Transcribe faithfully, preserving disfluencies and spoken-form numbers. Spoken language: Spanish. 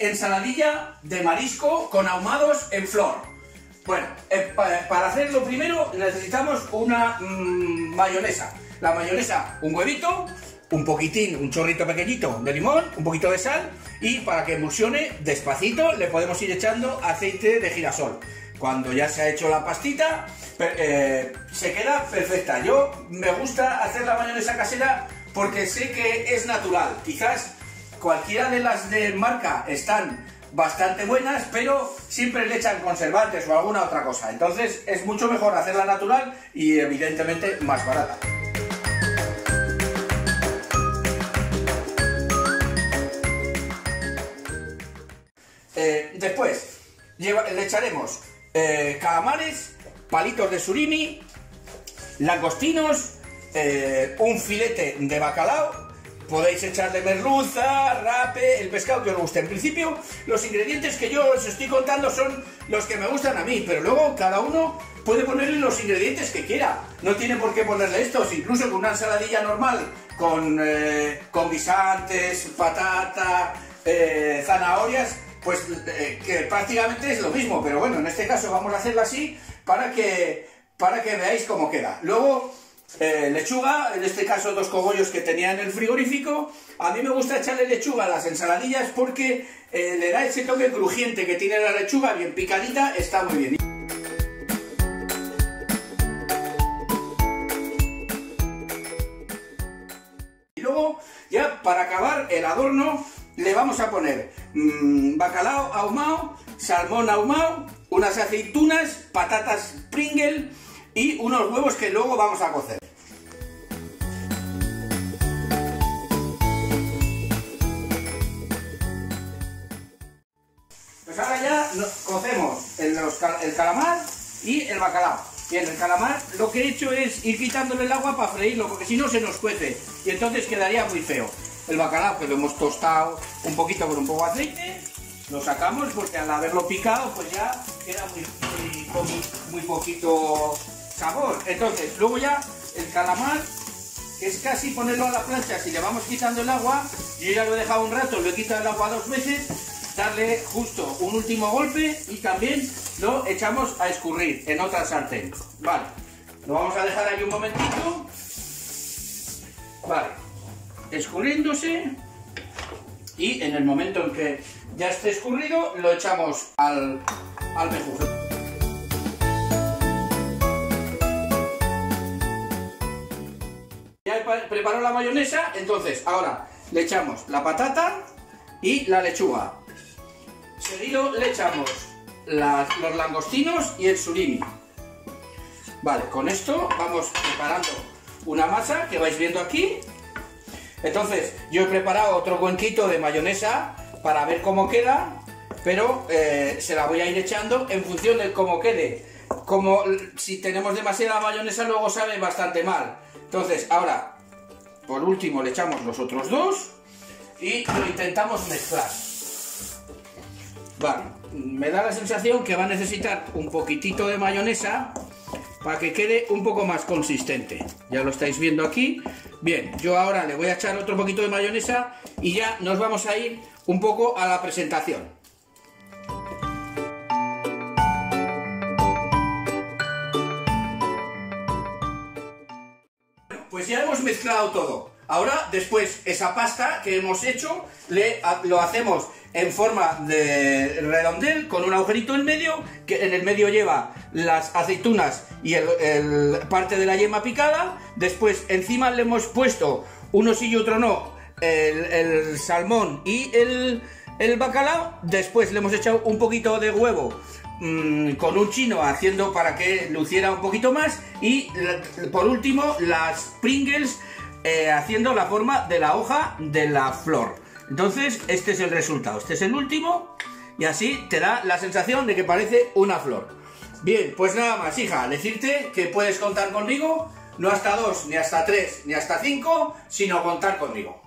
ensaladilla de marisco con ahumados en flor. Bueno, eh, pa para hacerlo primero necesitamos una mmm, mayonesa. La mayonesa, un huevito, un poquitín, un chorrito pequeñito de limón, un poquito de sal, y para que emulsione despacito le podemos ir echando aceite de girasol. Cuando ya se ha hecho la pastita, eh, se queda perfecta. Yo me gusta hacer la mayonesa casera porque sé que es natural. Quizás cualquiera de las de marca están bastante buenas, pero siempre le echan conservantes o alguna otra cosa. Entonces es mucho mejor hacerla natural y evidentemente más barata. Eh, después lleva, le echaremos eh, calamares, palitos de surimi, langostinos, eh, un filete de bacalao. Podéis echarle merluza, rape, el pescado que os guste. En principio, los ingredientes que yo os estoy contando son los que me gustan a mí, pero luego cada uno puede ponerle los ingredientes que quiera. No tiene por qué ponerle estos, incluso con una ensaladilla normal, con, eh, con guisantes, patata, eh, zanahorias, pues eh, que prácticamente es lo mismo, pero bueno, en este caso vamos a hacerlo así para que, para que veáis cómo queda. Luego, Eh, lechuga, en este caso dos cogollos que tenía en el frigorífico. A mí me gusta echarle lechuga a las ensaladillas porque eh, le da ese toque crujiente que tiene la lechuga, bien picadita, está muy bien. Y luego, ya para acabar el adorno, le vamos a poner mmm, bacalao ahumado, salmón ahumado, unas aceitunas, patatas Pringle y unos huevos que luego vamos a cocer. Pues ahora ya cocemos el, los, el calamar y el bacalao. Bien, el calamar lo que he hecho es ir quitándole el agua para freírlo, porque si no se nos cuece y entonces quedaría muy feo. El bacalao que lo hemos tostado un poquito con un poco de aceite, lo sacamos porque al haberlo picado pues ya queda muy, muy, muy poquito sabor. Entonces luego ya el calamar es casi ponerlo a la plancha. Si le vamos quitando el agua, yo ya lo he dejado un rato, lo he quitado el agua dos veces, darle justo un último golpe y también lo echamos a escurrir en otra sartén. Vale, lo vamos a dejar ahí un momentito. Vale, escurriéndose, y en el momento en que ya esté escurrido lo echamos al, al mejunje. Ya he preparado la mayonesa, entonces ahora le echamos la patata y la lechuga. Seguido le echamos las, los langostinos y el surimi. Vale, con esto vamos preparando una masa que vais viendo aquí. Entonces yo he preparado otro cuenquito de mayonesa para ver cómo queda, pero eh, se la voy a ir echando en función de cómo quede. Como si tenemos demasiada mayonesa luego sabe bastante mal. Entonces ahora, por último, le echamos los otros dos y lo intentamos mezclar. Vale, me da la sensación que va a necesitar un poquitito de mayonesa para que quede un poco más consistente. Ya lo estáis viendo aquí. Bien, yo ahora le voy a echar otro poquito de mayonesa y ya nos vamos a ir un poco a la presentación. Pues ya hemos mezclado todo. Ahora, después, esa pasta que hemos hecho, le, lo hacemos en forma de redondel, con un agujerito en medio, que en el medio lleva las aceitunas y el, el parte de la yema picada. Después, encima le hemos puesto, uno sí y otro no, el, el salmón y el, el bacalao. Después le hemos echado un poquito de huevo mmm, con un chino haciendo para que luciera un poquito más. Y por último, las Pringles eh, haciendo la forma de la hoja de la flor. Entonces, este es el resultado. Este es el último. Y así te da la sensación de que parece una flor. Bien, pues nada más, hija. Decirte que puedes contar conmigo. No hasta dos, ni hasta tres, ni hasta cinco, sino contar conmigo.